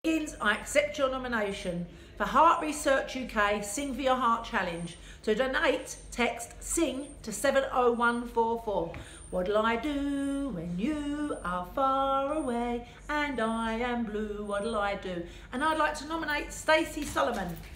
Begins, I accept your nomination for Heart Research UK Sing for Your Heart Challenge. To donate, text SING to 70144. What'll I do when you are far away and I am blue? What'll I do? And I'd like to nominate Stacey Solomon.